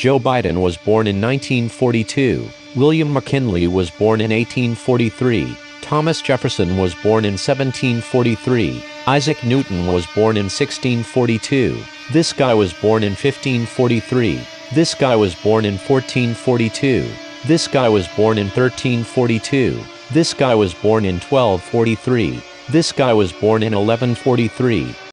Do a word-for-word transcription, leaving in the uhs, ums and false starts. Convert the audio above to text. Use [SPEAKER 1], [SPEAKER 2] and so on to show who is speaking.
[SPEAKER 1] Joe Biden was born in nineteen forty-two. William McKinley was born in eighteen forty-three. Thomas Jefferson was born in seventeen forty-three. Isaac Newton was born in sixteen forty-two. This guy was born in fifteen forty-three. This guy was born in fourteen forty-two. This guy was born in thirteen forty-two. This guy was born in twelve forty-three. This guy was born in eleven forty-three.